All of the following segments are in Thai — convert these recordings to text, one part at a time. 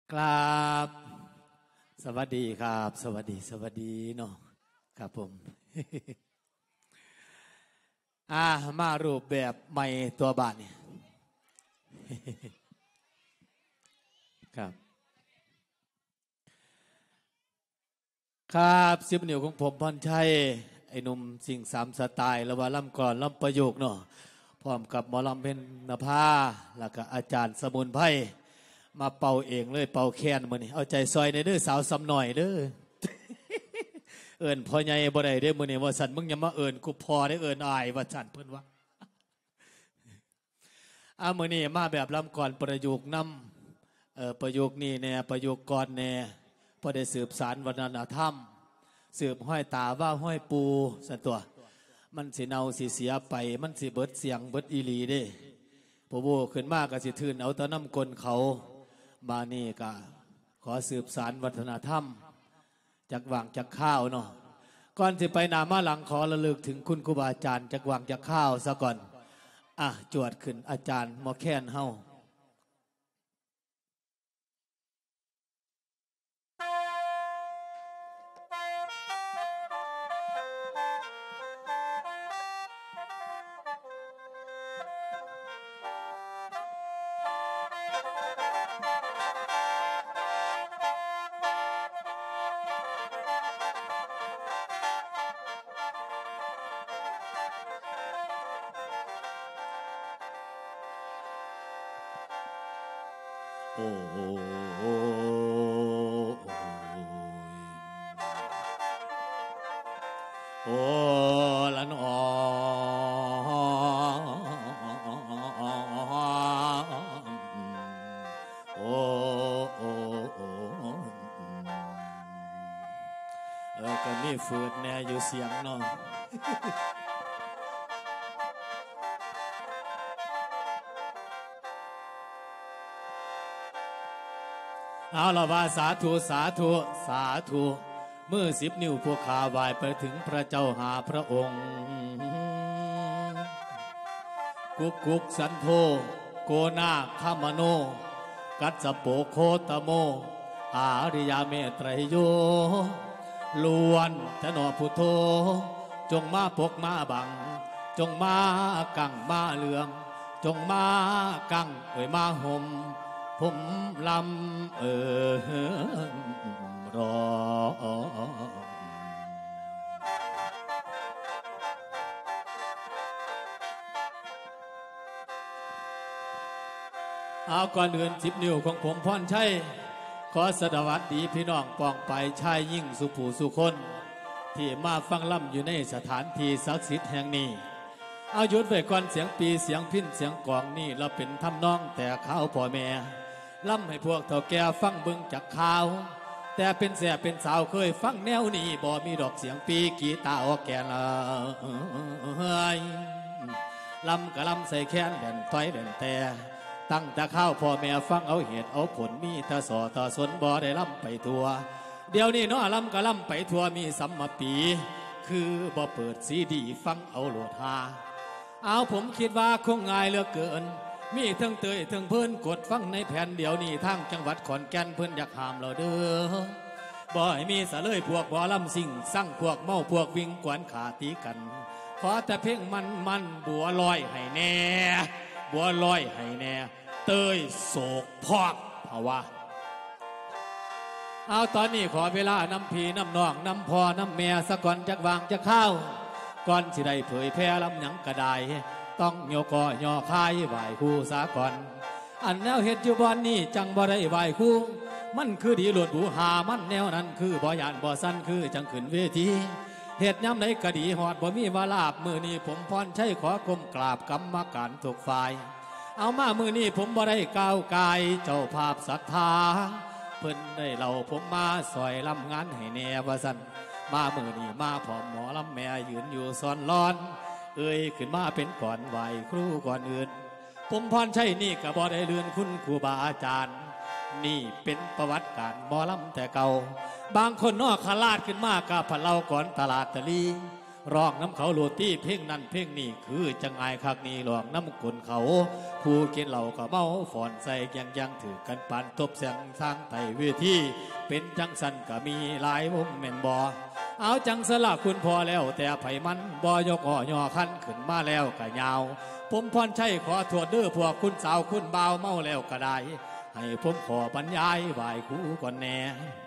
กราบสวัสดีครับสวัสดีเนาะครับผม มารูปแบบใหม่ตัวบ้านเนี่ย ครับครับ10 นิ้วของผมพรชัยไอ้หนุ่มสิ่ง3สไตล์แล้วว่าล่ำก่อนล่ำประโยคเนาะพร้อมกับหมอลำเพ็ญนภาแล้วก็อาจารย์สมุนไพรมาเป่าเองเลยเป่าแค้นมื้อนี้เอาใจซอยในเด้อสาวสำหน่อยเด้อ เอิ้นพ่อใหญ่บ่ได้เด้อมื้อนี้ว่าสั่นมึงอย่ามาเอิ้นกูพอได้เอิ้นอายว่าสั่นเพิ่นว่า มื้อนี้มาแบบลำก่อนประโยคนำประโยคนี้แน่ประโยคก่อนแน่พอได้สืบสารวัฒนธรรมสืบห้อยตาว่าห้อยปูสันตัวมันสิเนาสิเสียไปมันสิเบิดเสียงเบิดอีหลีเด้พอโบขึ้นมากก็สิทืนเอาตะน้ำกลเขามานี่ก็ขอสืบสารวัฒนธรรมจากว่างจากข้าวเนาะก่อนสิไปนามาหลังขอระลึกถึงคุณครูบาอาจารย์จากว่างจากข้าวซะก่อนจวดขึ้นอาจารย์หมอแค้นเฮาโอ้โหโอ้ละนอโอ้ก็มีฝืดแน่อยู่เสียงเนาะเอาละว่าสาธุสาธุสาธุเมื่อ10 นิ้วพวกข้าไหว้ไปถึงพระเจ้าหาพระองค์กุกสันโธโกนาคามโนกัสสโปโคตโมอาริยาเมตไตรโยล้วนทนอพุทโธจงมาปกมาบังจงมากังมาเหลืองจงมากังมาห่มผมลำรอเอาก่อนอื่น10 นิ้วของผมพรชัยขอสวัสดีพี่น้องปองไปชายยิ่งสุผู้สุคนที่มาฟังล่ำอยู่ในสถานที่ศักดิ์สิทธิ์แห่งนี้เอาหยุดไว้ก่อนเสียงปีเสียงพิ้นเสียงกลองนี่เราเป็นทำนองแต่ข้าวพ่อแม่ล่ำให้พวกเฒ่าแก่ฟังเบิ่งจากข่าวแต่เป็นแสบเป็นสาวเคยฟังแนวนี้บ่มีดอกเสียงปีกีตาร์ออกแก่ละล่ำกะล่ำใส่แค้นแด่นต้อยแด่นแต่ตั้งแต่ข้าวพ่อแม่ฟังเอาเหตุเอาผลมีตาสอตาสนบ่ได้ล่ำไปทั่วเดี๋ยวนี้เนาะล่ำกะล่ำไปทั่วมีสัมมาปีคือบ่เปิดซีดีฟังเอาโหลดหาเอาผมคิดว่าคงง่ายเหลือเกินมีทั้งเตยทั้งเพิ่นกดฟังในแผ่นเดี๋ยวนี้ทางจังหวัดขอนแก่นเพิ่นอยากห้ามเราเด้อบ่ให้มีสะเลยพวกบ่ลำสิ่งสั่งพวกเมาพวกวิ่งกวนขาตีกันขอแต่เพ่งมันบัวลอยให้แน่บัวลอยให้แน่เตยโศกพอกภาวะเอาตอนนี้ขอเวลาน้ำพีน้ำนองน้ำพอน้ำแม่สะก่อนจักวางจะเข้าก่อนสิได้เผยแพร่ลำหยังกระไดต้องโยกอยอคายไหวคู่สาก่อนอันแนวเฮ็ดอยู่บอนนี่จังบ่ได้ไหวคู่มันคือดีหลวดบูหามันแนวนั้นคือบ่ยานบ่สั้นคือจังขึ้นเวทีเฮ็ดย้ำในกะดีหอดบ่มีวาลาบมือนี้ผมพรชัยขอก้มกราบกรรมการทุกฝ่ายเอามามือนี้ผมบ่ได้ก้าวกายเจ้าภาพศรัทธาเพิ่นได้เล่าผมมาซอยลำงานให้แน่ว่าสั่นมามือนี้มาพร้อมหมอลำแม่ยืนอยู่ซ้อนร้อนขึ้นมาเป็นก่อนไหวครูก่อนอื่นผมพรชัยนี่ก็บ่ได้เลือนคุณครูบาอาจารย์นี่เป็นประวัติการหมอลำแต่เก่าบางคนนอกขลาดขึ้นมากกับพะเล่าก่อนตลาดตะลีร้องน้ำเขาโลตี้เพ่งนั่นเพ่งนี่คือจังไงคักนี้หลอกน้ำกุนเขาผู้กินเหล่าก็เมาฝอนใส่ยังถือกันปานตบเสียงสร้างไต่เวทีเป็นจังสันก็มีหลายวงแม่นบ่เอาจังสละคุณพอแล้วแต่ไผมันบ่ยกอ่อย่อคันขึ้นมาแล้วก็ยาวผมพรชัยขอโทษเด้อพวกคุณสาวคุณบ่าวเมาแล้วก็ได้ให้ผมขอบรรยายไหว้ครูก่อนแน่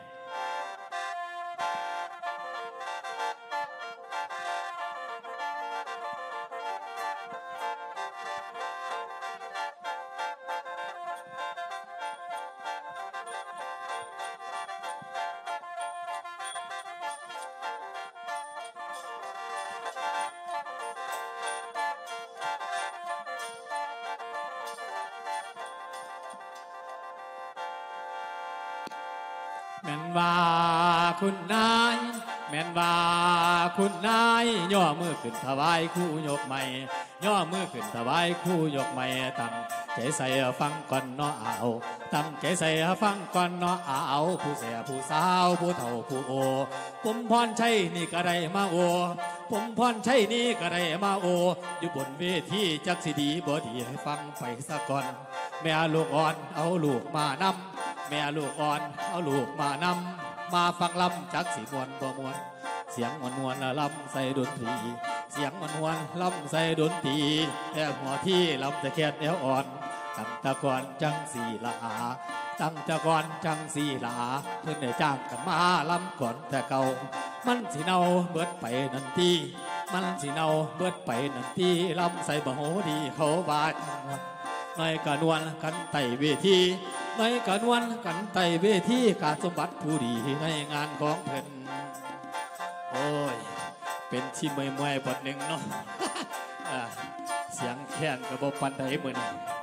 แม่นว่าคุณนายแม่นว่าคุณนายย่อมือขึ้นถวายคู่ยกใหม่ย่อมือขึ้นถวายคู่ยกใหม่ตั้งใจใส่ฟังก่อนเนาะเอาตั้งใจใส่ฟังก่อนเนาะเอาผู้เสียผู้สาวผู้เฒ่าผู้โอผมพรชัยนี่ก็ได้มาโอผมพรชัยนี่ก็ได้มาโออยู่บนเวทีจักสิดีบ่ดีให้ฟังไปซะก่อนแม่ลูกอ่อนเอาลูกมานำแม่ลูกอ่อนเอาลูกมานำมาฟังลำจักสีมวนบ่มวนเสียงมวนลำใส่ดนตรีเสียงมวนลำใส่ดนตรีแต่หัวที่ลำตะแคดแนวอ่อนตั้งตะกอนจังสีลาตั้งตะกอนจังสีลาเพิ่นได้จ้างกันมาลำก่อนแต่เก่ามันสิเนาเบิดไปนันทีมันสิเนาเบิดไปนันทีลำใส่บ่โหดีเขาบาดในกระนวลกันไต่เวทีในกระนวลกันไต่เวทีการสมบัติผู้ดีในงานของเพิ่นโอ้ยเป็นที่เมื่อยๆบทหนึ่งเนาะ เสียงแค้นกระบอกปันไดเหมือน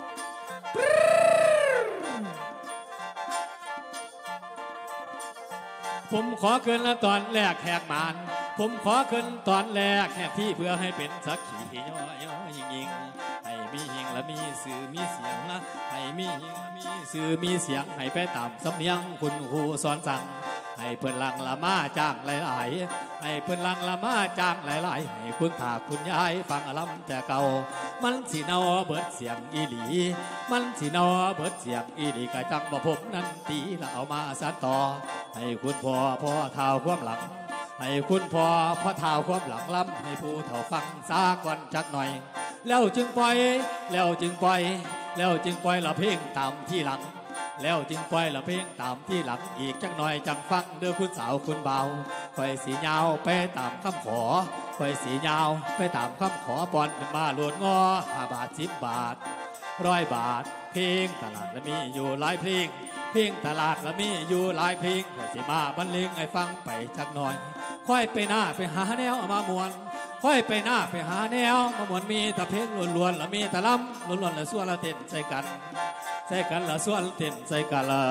ผมขอเกินละตอนแรกแหกมานผมขอเกินตอนแรกแหกที่เพื่อให้เป็นสักขีย่อยิงให้มีหิงและมีสื่อมีเสียงนะให้มีหิงและมีสื่อมีเสียงให้ไปตามสำเนียงคุณครูสอนสั่งให้เพื่อนลังละมาจ้างหลายๆให้เพื่อนลังละมาจ้างหลายๆให้คุณตาคุณยายฟังลำแต่เก่ามันสีเนาเบิดเสียงอีหลีมันสีเนาเบิดเสียงอีหลีกะจังบ่พบนั่นตีละเอามาสานต่อให้คุณพ่อเท้าความหลังให้คุณพ่อเท้าความหลังล้ำให้ผู้เฒ่าฟังซาก่อนจักหน่อยแล้วจึงปล่อยแล้วจึงปล่อยแล้วจึงปล่อยละเพลงตามที่หลังแล้วจึงปล่อยละเพลงตามที่หลังอีกจักหน่อยจังฟังเด้อคุณสาวคุณเบาคอยสียาวไปตามคำขอคอยสียาวไปตามคำขอปอนขึ้นมาหลวนงอ5 บาท10 บาท100 บาทเพลงตลาดละมีอยู่หลายเพลงเพลงตลาดละมีอยู่หลายเพลงคอยสิมาบรรเลงให้ฟังไปจักหน่อยค่อยไปหน้าไปหาแนวมามวนค่อยไปหน้าไปหาแนวมามวนมีแต่เพลงล้วนๆละมีแต่ล้ำล้วนๆละส่วนละเต้นใส่กันละส่วนเต้นใส่กันละ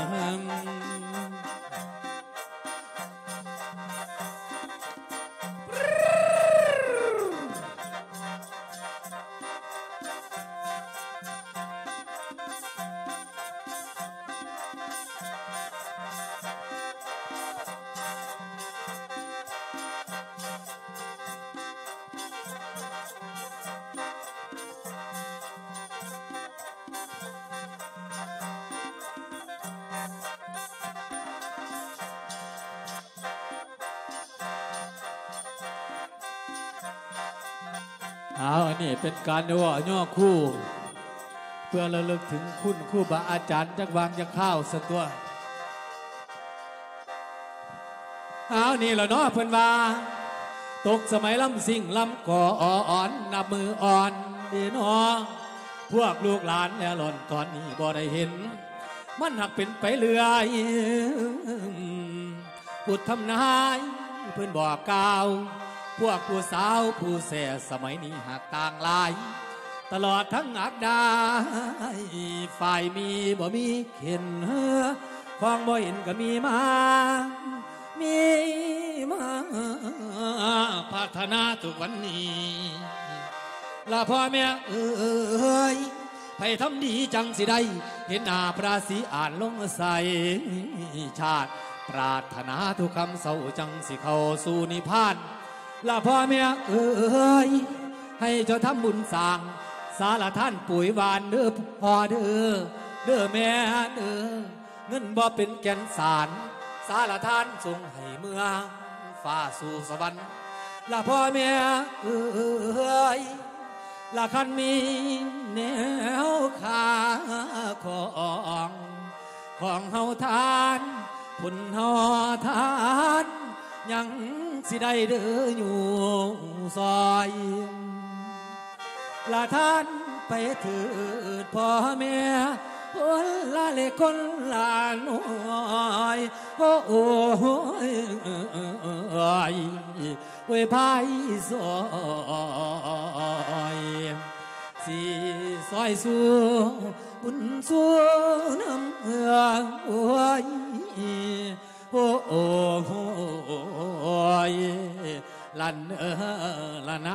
อันนี้เป็นการย่อคู่เพื่อระลึกถึงคุณครูบาอาจารย์จักวางจักข้าวสักตัวนี่ละเนาะเพิ่นว่าตกสมัยลำสิ่งลำก่ออ่อนนับมืออ่อนดีเนาะพวกลูกหลานแล้วหล่อนตอนนี้บ่ได้เห็นมันหักเป็นไปเรื่อยพูดทำนายเพิ่นบอกกล่าวพวกผู้สาวผู้แส่สมัยนี้หักต่างหลายตลอดทั้งอักดาฝ่ายมีบ่มีเข็นของบ่เห็นก็มีมาพัฒนาทุกวันนี้ละพ่อแม่ไปทำดีจังสิได้เห็นหน้าพระศรีอ่านลงใส่ชาติปรารถนาทุกคำเศร้าจังสิเข้าสู่นิพพานละพ่อแม่เอ้ยให้เจ้าทำบุญสร้างสารท่านปุ๋ยวานเด้อพ่อเด้อเด้อแม่เด้อเงินบ่เป็นแก่นสารสารท่านส่งให้เมืองฟ้าสู่สวรรค์ละพ่อแม่เอ้ยละคันมีแนวขาของเฮาทานผุนเฮาทานยังสิได้เด้ออยู่ซอยละท่านไปถือพ่อแม่คนละเล็กคนละน้อยโอ้ยเว้ยพายซอยสีซอยสู้บุญสู้น้ำเอืองโอ้ยโอ้ยลันลัน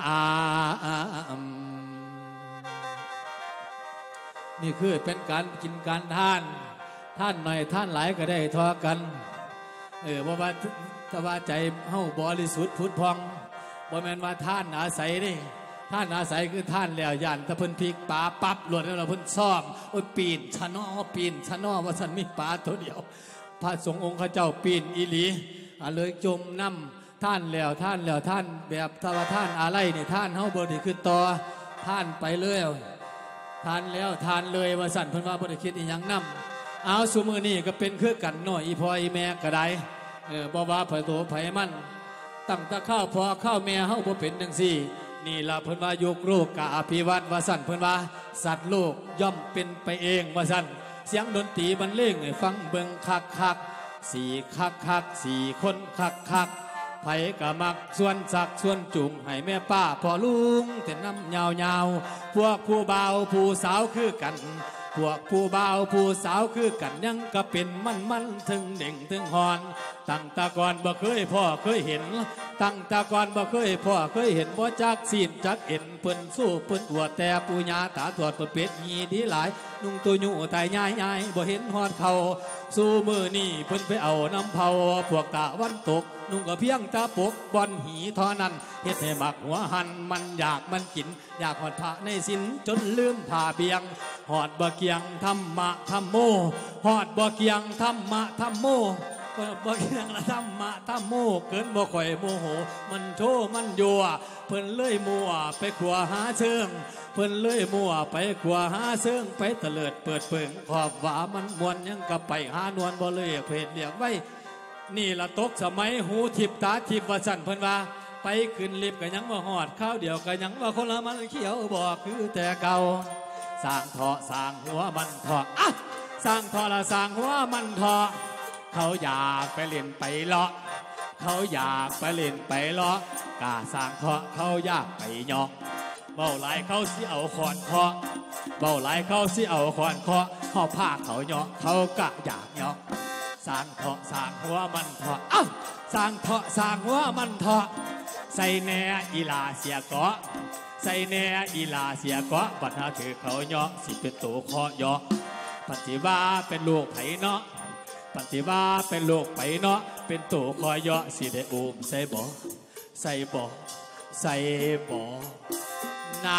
นี่คือเป็นการกินการท่านหน่อยท่านหลายก็ได้ทอกันเพราะว่าถ้าว่าใจเฮาบริสุทธิ์พุทธพองบ่แม่นว่าท่านอาศัยนี่ท่านอาศัยคือท่านแล้วย่านตะเพิ่นพริกปลาปั๊บหลวดแล้วเราเพิ่นซ่อมโอ้ยปีนชะนอว่าซั่นมีปลาตัวเดียวพระสงฆ์องค์ข้าเจ้าปีนอีหลีเลยจมน้ำท่านแล้วท่านแบบถ้าว่าท่านอะไรนี่ท่านเฮาบ่ได้คือต่อท่านไปเลยทานแล้วทานเลยว่าสั่นเพิ่นว่าบ่ได้คิดอีหยังนำเอาซุมื้อนี้ก็เป็นคือกันน้อยอีพ่ออีแม่ก็ได้บ่ว่าไผโตไผมันตั้งแต่ข้าวพ่อข้าวแม่เฮาบ่เป็นจังซี่นี่ล่ะเพิ่นว่ายุคโลกกะอภิวัตว่าสั่นเพิ่นว่าสัตว์โลกย่อมเป็นไปเองว่าสั่นเสียงดนตรีบรรเลงให้ฟังเบิ่งคักสี่คักสี่คนคักไผกะมักส่วนสักส่วนจุงให้แม่ป้าพ่อลุงแต่น้ำยาวพวกผู้บ่าวผู้สาวคือกันพวกผู้บ่าวผู้สาวคือกันยังก็เป็นมันถึงเด่งถึงฮอนตั้งตะกอนบ่เคยพ่อเคยเห็นตั้งตะกอนบ่เคยพ่อเคยเห็นบ่จักศีลจักเอ็นเพิ่นสู้เพิ่นอวดแต่ปู่ย่าตาทวดเพิ่นเป็ดหีดีหลายนุ่งตัวอยู่ตายยายบ่เห็นฮอดเขาสู้มือนี่เพิ่นไปเอาน้ำเผาพวกตะวันตกนุ่งก็เพียงตาปกบอนหีเท่านั้นเฮ็ดให้มักหัวหันมันอยากมันกินอยากหอดพระในศีลจนลืมผ้าเบียงหอดบ่เกียงธรรมะธรรมโมหอดบ่เกียงธรรมะธรรมโมก็บ่เกียงละธรรมะธรรมโมเกินบ่ค่อยโมโหมันโชมันยั่วเพิ่นเลยมัวไปขัวหาเชิงเพิ่นเลยมัวไปขัวหาเชิงไปเตลิดเปิดเปิงขอบว่ามันมวนยังก็ไปหานวลบ่เลยเพจเรียกไว้นี่ละตกสมัยหูทิพตาทิพว่าสั่นเพิ่นว่าไปขึ้นลิฟต์ก็ยังว่าหอดข้าวเดียวก็ยังว่าคนละมันเขียวบอกคือแต่เก่าสร้างเถาะสร้างหัวมันเถาะสร้างเถาะละสร้างหัวมันเถาะเขาอยากไปเล่นไปเลาะเขาอยากไปเล่นไปเลาะกาสร้างเถาะเขาอยากไปเหาะเบาหลายเขาสิเอาขอนเคาะเบาหลายเขาสิเอาขอนเคาะห่อผ้าเขาเหาะเขากะอยากเหาะสร้างเถาะสร้างหัวมันเถาะสร้างเถาะสร้างหัวมันเถาะใส่แหน่อีลาเสียเกาะใส่แหน่อีลาเสียเกาะบัดหาถือเขาเหาะสิเป็นตัวคอเหาะปฏิว่าเป็นลูกไผเนาะปฏิว่าเป็นลูกไผเนาะเป็นตัวคอเหาะสิได้อุ้มใส่บ่ใส่บ่ใส่บ่นา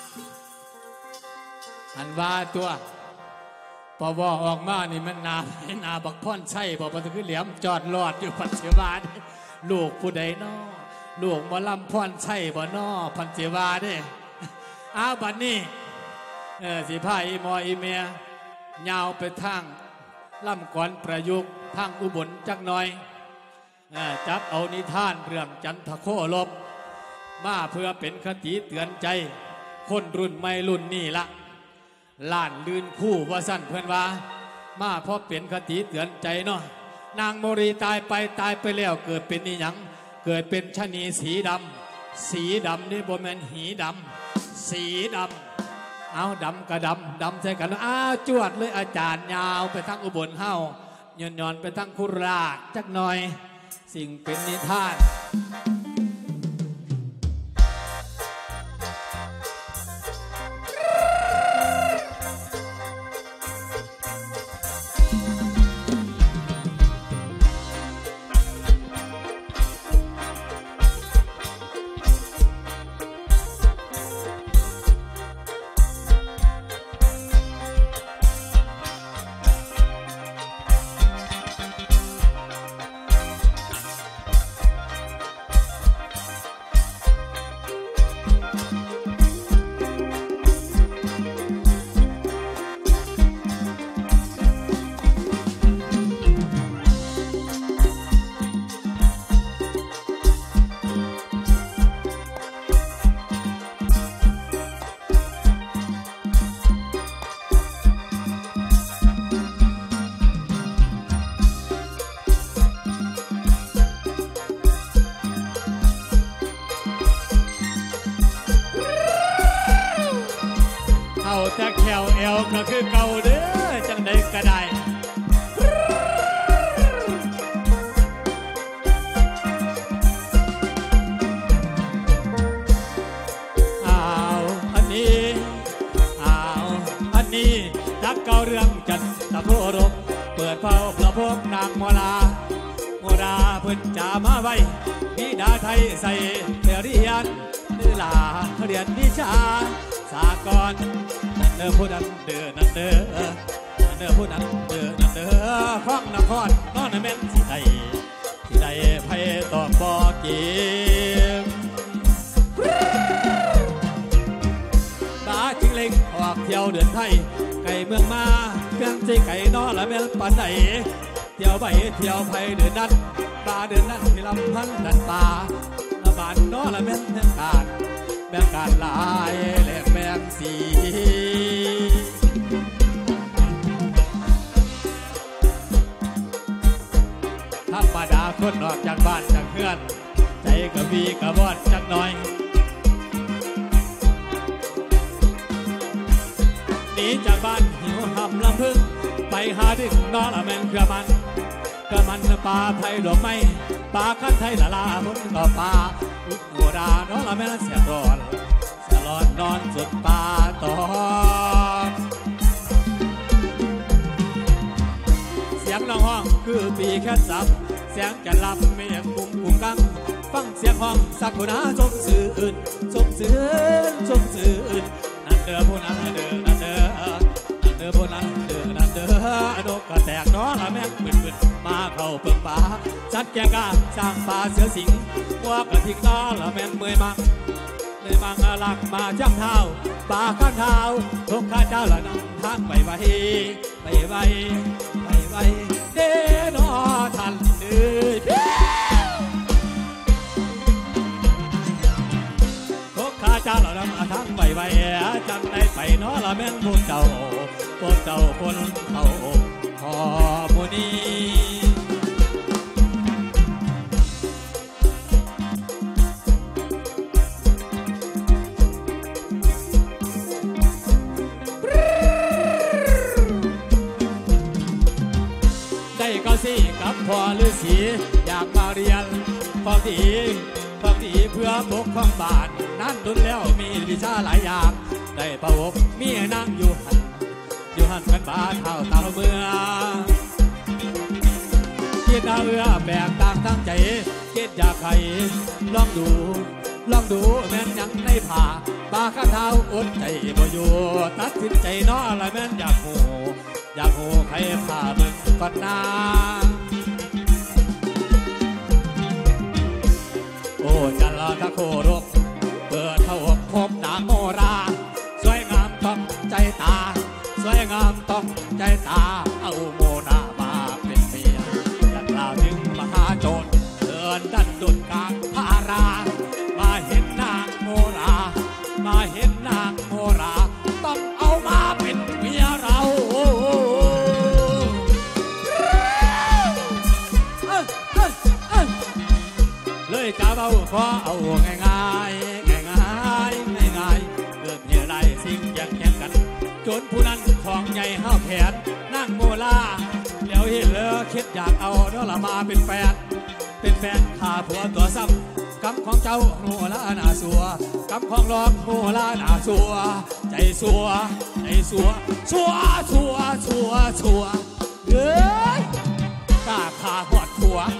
อันว่าตัวพอว่าออกมานี่มันนาบักพ่อนใช่บอกว่าคือเหลี่ยมจอดรอดอยู่พันเสวาลูกผู้ใดน้อลูกหมอลำพ่อนใช่บ่น้อพันเสวาเด้บัดนี้สิพาอีมออีเมียยาวไปทางล่ำก่อนประยุกต์ทางอุบลจักหน่อยจับเอานิทานเรื่องจันทโคลบมาเพื่อเป็นคติเตือนใจคนรุ่นใหม่รุ่นนี้ละล้านลื่นคู่ว่าสั้นเพื่อนว่ามาเพราะเป็นคติเตือนใจเนาะนางโมรีตายไปแล้วเกิดเป็นนิหยังเกิดเป็นชะนีสีดำนี่บ่แม่นหีดำสีดำเอาดำกับดำใส่กันจวดเลยอาจารย์ยาวไปทั้งอุบลเฮาย้อนไปทั้งคุราชจักหน่อยสิ่งเป็นนิทานเวก็คือเก่าเด้อจังใดก็ได้จักเก่าเรื่องจันตะโพรมเปิดเผาประพบนางโมราเพิ่นจามาไว้บิดาไทยใส่เรียนนี่ลาเรียนวิชาสากลนั่นเด้อผู้นั้นเด้อนั่นเด้อนั่นเด้อผู้นั้นเด้อนั่นเด้อข้องนครนอนแม่นสิได้ไผตอบบ่เก็บตาจึงเล็งออกเที่ยวเดือนไทยไก่เมืองมาเพียงใจไก่นอละแม่นปานไหนเที่ยวไปเที่ยวไปเดือนนั้นปลาเดือนนั้นที่ลำพันดันป่าละบานนอละแม่นแบ่งการลายแหลกแบ่งสีธรรมดาคนออกจากบ้านจากเพื่อนใจก็วีกระวอดจักหน่อยหนีจากบ้านหิวหำลำพึ่งไปหาดึงนอละแม่นเกลือมันปลาไผ่ดอกไม้ปลาขั้นไทยละลาบนก่อปลาอุดหัวดานอละแม่นเสียร้อนนอนสุดปลาตองเสียงร้องห้องคือปีแค่สับเสียงจะลำไม่ยังกุมกังฟังเสียงห้องสักคนหาชมสื่ออื่นนั่นเด้อผู้นั้นเด้อนั่นเด้อผู้นั้นเด้อนั่นเด้อนกกระแตกน้อละแม่งปืนมาเข้าเปิงป่าจัดแกงกาสร้างป่าเสือสิงว่ากระทิงน้อละแม่งเมื่อยมังหลักมาจ้ำเท้าป่าข้างเท้าทงข้าเจ้าละนำทางไปไว้เด้อนอทันเด้อข้าเจ้าเรานำทางไปไว้จังได้ไปน้อละแม่นพวกเจ้าคนเขาขอบุญนี้ได้ก็สิกับพ่อฤาษีอยากมาเรียนความดีเพื่อปกป้องบ้านนั้นดุลแล้วมีวิชาหลายอย่างได้ประวบมีนั่งอยู่หันกันบ้านเท่าเต่าเมื่อคิดเอาแบกตั้งใจคิดอยากให้ลองดูแม่นยังในผ่าป่าข้าเท้าอดใจบ่อยู่ตัดสินใจน้อละแม่นอยากหูใครผ่ามึงก่อนนาโอ้จันลาทะโครกเปิดเท่าพบนางโมราสวยงามต้องใจตาเอาโมนามาเป็นเมียจันลาถึงมหาโจรเดินดันดุนกลางพารามาเห็นนางโมราต้องเอามาเป็นเมียเราเลยจะเบาขอเอาง่ายเกิดเหตุไรสิ่งอย่างแข่งกันจนผู้นั้นของใหญ่ห้าแผนนั่งโมลาแล้วเห็นเลอคิดอยากเอาเนาะละมาเป็นแฟนข้าผัวตัวซ้ำกำของเจ้าโมลาหน้าสัวกำของรองโมลาหน้าสัวใจสัวเอ้ยกล้าขาหอดผัว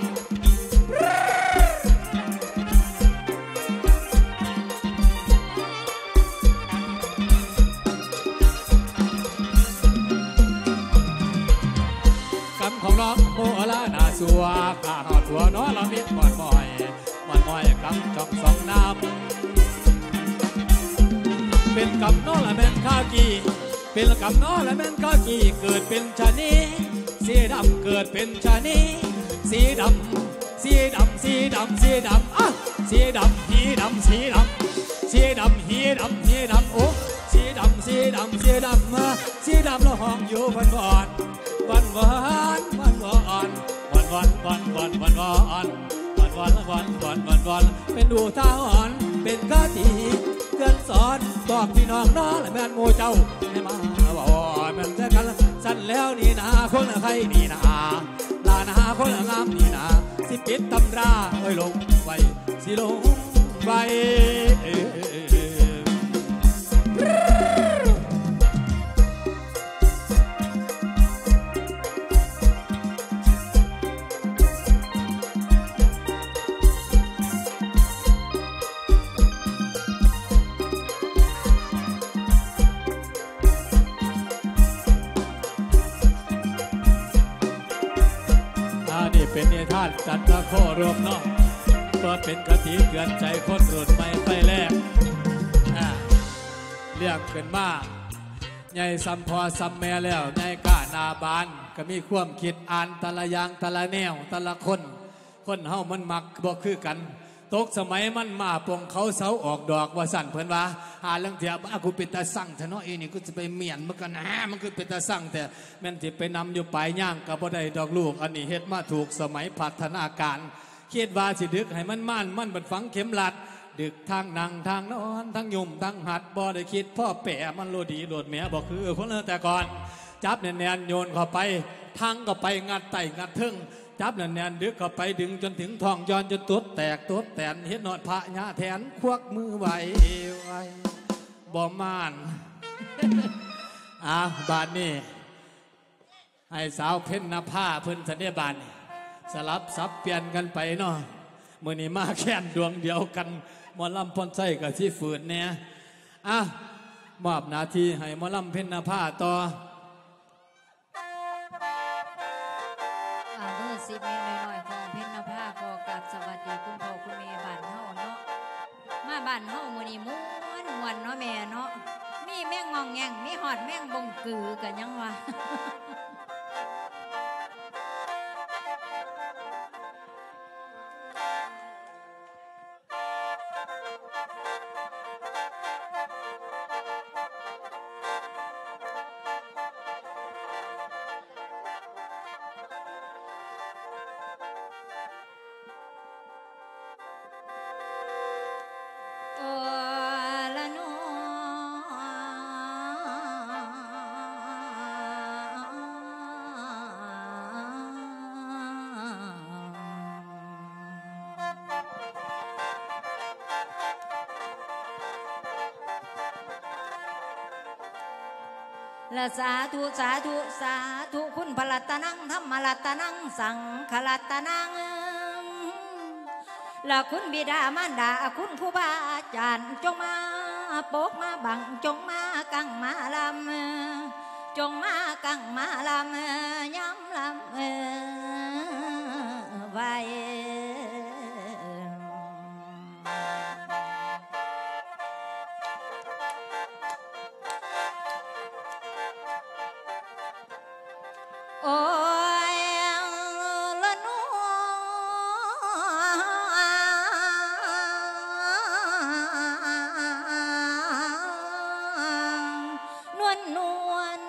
ของน้องโมลาหน้าสัวข้าหอดหัวน้อละมิดบ่อยกำจ่องสองน้ำเป็นกำน้อละแม่นข้ากีเป็นกำน้อละแม่นข้ากีเกิดเป็นชานีสีดำเกิดเป็นชานีสีดำอ่ะสีดำหีดำโอ้สีดำละห้องอยู่วันเป็นดูท่าอ่อนเป็นกะทิเตือนสอนบอกพี่น้องน้อและแม่นโมเจ้าให้มาบอกแล้วนี่นาคนละใครนี่นาลานาคนละงามนี่นาสิปิดตำราไว้ลงไว้สิลงไว้เป็นนิทานจันทโครวมเนาะก็เป็นคติเตือนใจคนรุ่นใหม่ไฟแรกเรียกขึ้นมาใหญ่ซ้ำพอซ้ำแม่แล้วใหญ่ก้านาบานก็มีความคิดอ่านแต่ละอย่างแต่ละแนวแต่ละคนเฮามันมักบ่คือกันตกสมัยมันมาปงเขาเสาออกดอกว่าสั่นเพิ่นว่าหาเรื่องเถียบกูเป็นตาสั่งเถอะเนาะนี่กูจะไปเมียนมันกันนะมันคือเป็นตาสั่งแต่แม่นที่ไปนำอยู่ปลายย่างกับบ่ได้ดอกลูกอันนี้เฮ็ดมาถูกสมัยพัฒนาการคิดว่าสิดึกให้มันบัดฝังเข็มหลัดดึกทางนั่งทางนอนทางยุ่มทางหัดบ่ได้คิดพ่อแปะมันโลดีโลดแม่บ่คือคนแต่ก่อนจับแน่นๆโยนเข้าไปทางก็ไปงัดไต่งัดทึ่งจับแน่นๆดึกเข้าไปดึงจนถึงท้องย้อนจนตุ๊ดแตกตุ๊ดแตนเฮ็ดนอดพระญาแทนควักมือไว้บ่ม่านบานนี้ให้สาวเพ็ญนภาเพิ่นสันเดบานสลับซับเปลี่ยนกันไปเนาะมื้อนี้มาแค่นดวงเดียวกันหมอลำพ่นไส้กับที่ฝืนเนี่ยมอบหน้าที่ให้หมอลำเพ็ญนภาต่อสิบเมตรน้อยๆของเพชรนภาขอกราบสวัสดีคุณพ่อคุณแม่บ้านเฮาเนาะมาบ้านเฮามื้อนี้ม่วนเนาะแม่เนาะมีแม่งงองแงงมีหอดแม่งบงกือกันยังวะละสาธุสาธุสาธุคุณพลัตตนังธรรมลัตตนังสังขลัตตนังละคุณบิดามารดาคุณครูบาอาจารย์จงมาปกมาบังจงมากังมาลำจงมากังมาลำย้ำลำไว้โอ้ยละนวลนวล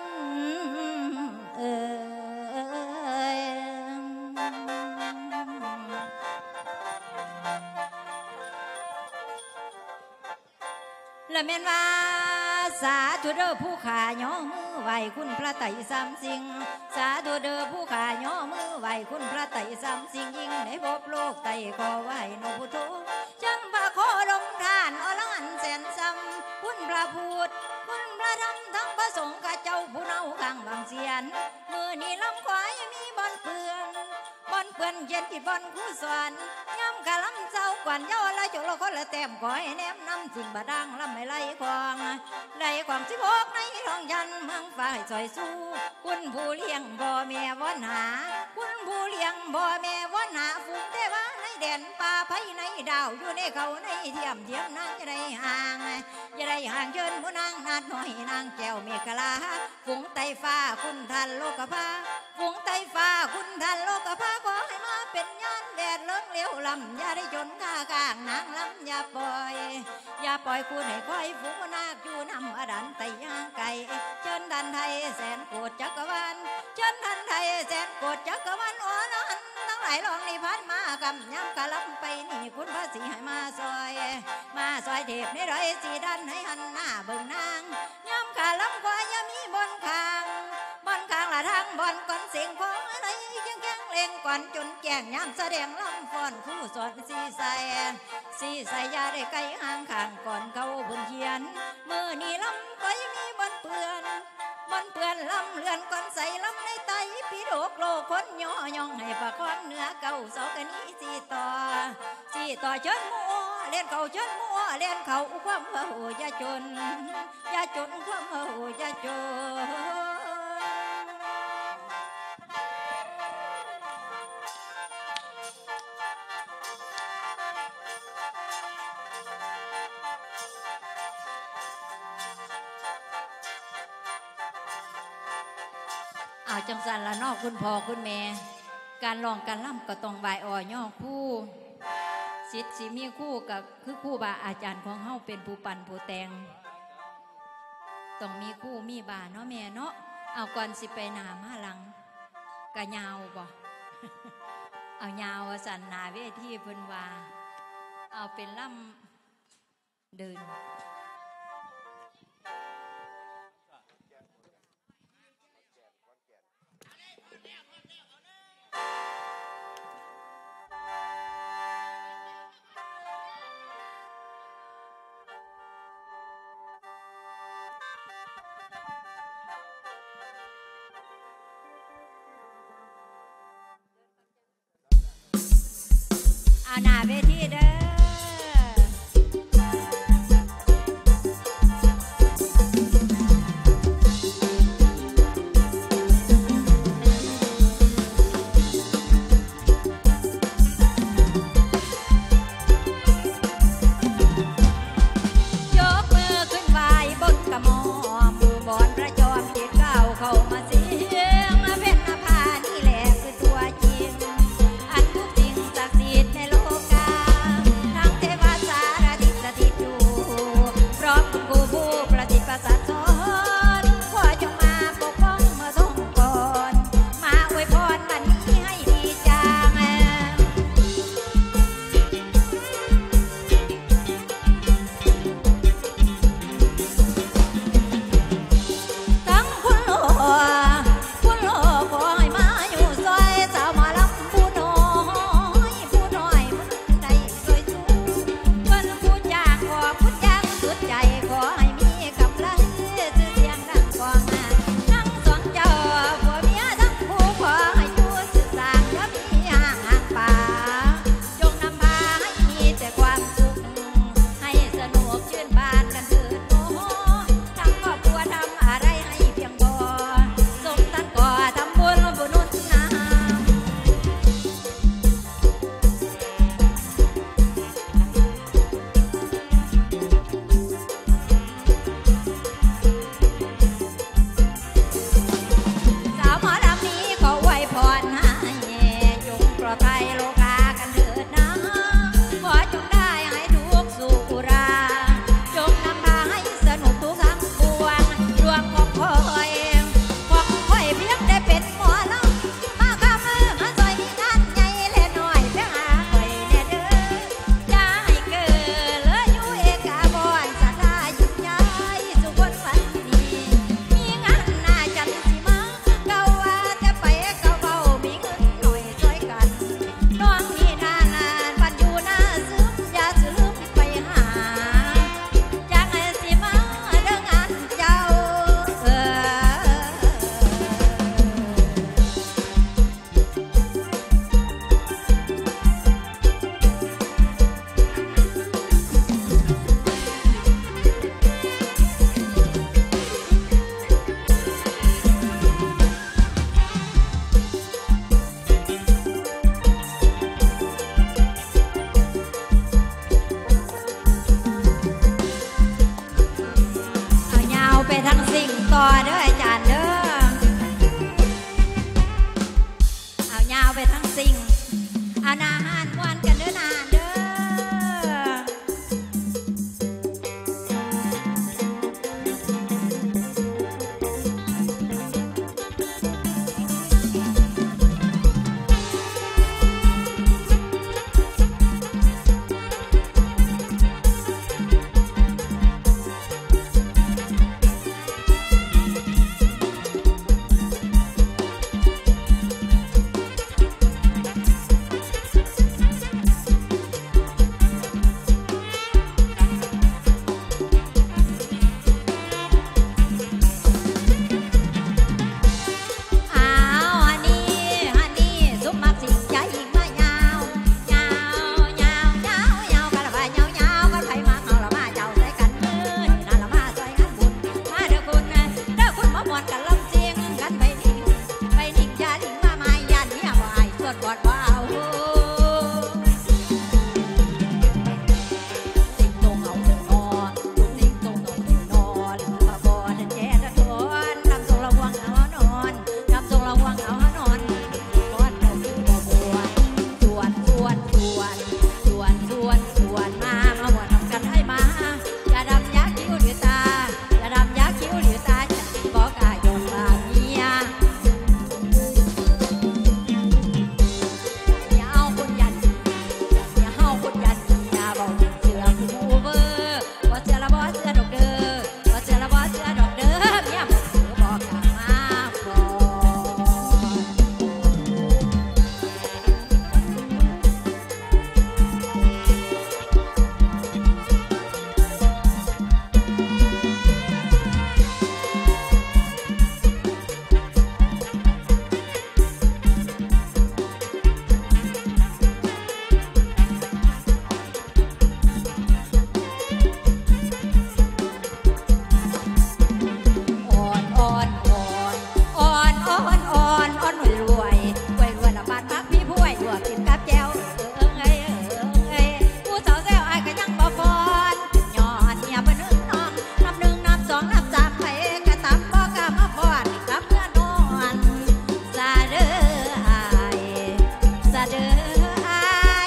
ละเมียนว่าสาธุเด้อผู้ขาย่อมือไหวคุณพระไตรสามสิ่งสาธุเด้อผู้ขาย่อมือไหวคุณพระไตรสามสิ่งยิ่งในภพโลกไตขอไหวโนพุทโธจังพระโคดมทานอรหันต์แสนซ้ำคุณพระพุทธคุณพระธรรมทั้งพระสงฆ์ข้าเจ้าผู้เนาข้างบางเสียนมือนี้ลำควายมีบอนเปื่อนเย็นที่บอนคู่สวนย่ำกะลำเจ้ากวนเย้าละจุลคนละแต้มก้อยแนมน้ำสิ่งบาดังลำไม่ไหลความสิบหกในท้องยันเมืองฝ่ายซอยสู้คุณผู้เลี้ยงบ่อแม่วอนหาคุณผู้เลี้ยงบ่อแม่วอนหาฝูงเทวาในแดนป่าไผ่ในดาวอยู่ในเขาในเทียมนางจะได้ห่างเชิญผู้นางนาดหน่อยนางแก้วเมฆลาฝูงไตฟ้าคุณทันโลกภาฝูงไตฟ้าคุณทันโลกภาขอให้มาเป็นญาณแดดเลิกเลี้ยวลำอย่าได้จนข้ากลางนางลำอย่าปล่อยคุณให้คอยฝูงนาคอยู่นำอดันไตย่างไก่เชิญดันไทยแสนโกดจักรวาลเชิญดันไทยแสนโกดจักรวาลโอ้นันทั้งหลายลองนิพานมากำย้ำกะลำไปนี่คุณพระศรีให้มาซอยเทพในร้อยสีดันให้หันหน้าเบิ่งนางย้ำกะลำควายมีบนคางบอนข้างละทางบอนก่อนเสียงพออะไรยังแข็งเล่งก่อนจนแก่งยามแสดงลำฟ้อนคู่สอนสีใสยาได้ไกลห่างข้างก่อนเขาเพิ่นเขียนมือนี่ลำไปมีบอนเปื่อนลำเลือนก่อนใส่ลำในไตพี่โดกโลคนย่อย่องให้ประคองเนื้อเก่าเสากันนี้สีต่อเชิญมัวเล่นเขาเชิญมัวเล่นเขาความเหือยาจนความเหือยาจนเอาจังสันละนอกคุณพ่อคุณแม่การร้องการล่ำก็ต้องบายอ่อย่อคู่สิทธิ์สิมีคู่กับคือคู่บาอาจารย์ของเฮาเป็นผู้ปั่นผู้แต่งต้องมีคู่มีบาเนาะแม่เนาะเอาก่อนสิไปหนามาหลังกะยาวบ่ เอายาวสันนาเวทีเพิ่นว่าเอาเป็นล่ำเดินหน้าเวทีเด้อต่อเด้ออาจารย์เด้อเอายาวไปทั้งสิ่งเอานาหานวันกันเด้อนานเด้ออดว้าวสิ่งตรงเอาถึงนอนทุกสิ่งตรงเอาถึงนอนพระบอลแย่ทอนนำทรงระวังเอานอนนำทรงระวังเอานอนก้อนเอาถึงบ่บวนชวนชวนชวนชวนชวนชวนมาบวชทำกันให้มาอย่าดำยักคิ้วหรือตาอย่าดำยักคิ้วหรือตาจะบอกกายงลาเมียอย่าเอาคนยันอย่าเอาคนยันอย่าบอกเสือคือโอเวอร์ว่าเสือละบ่เสือดอกเด้อว่าเสือละบ่เสือดอกเด้อเมียบอกเสือบอกกลับมาก่อนอ่อนอ่อนอ่อนอ่อนอ่อนอ่อนอ่อนรวยรวยรวยละบาดมักมีผู้ให้รวกินกับแก้วผู้สาวแซวอายก็ยังบ่ฟอนย้อนเมียบ่นึงน้องนับหนึ่งนับสองนับสามไปกะตำบ่กะมาฟอนกับเพื่อนนอนซาเด้ออายซาเด้ออาย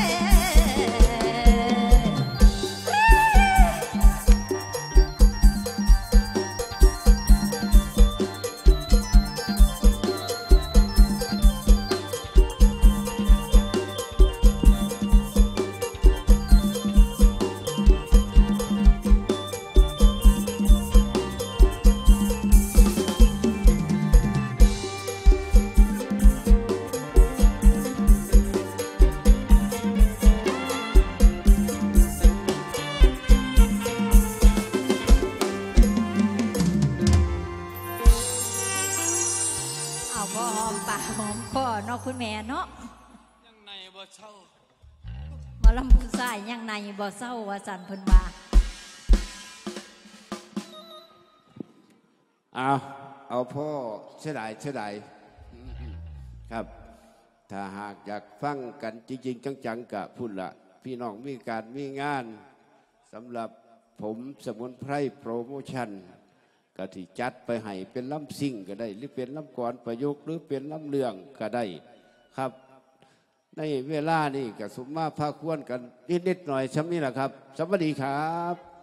เอาพอหอมปากหอมคอเนาะคุณแม่เนาะยังในบ่เช่าหมาลำผู้ชายยังในบ่เศร้าว่าสันเพิ่นว่าเอาพ่อเสียดายครับ ถ้าหากอยากฟังกันจริงๆจังๆกะพูดละพี่น้องมีการมีงานสำหรับผมสมุนไพรโปรโมชั่นก็ที่จัดไปให้เป็นลำซิ่งก็ได้ หรือเป็นลำกรประยุกต์หรือเป็นลำเลืองก็ได้ครับ ในเวลานี้ก็สมมาพาควรกันนิดๆหน่อยช้ำนี้แหละครับสวัสดีครับ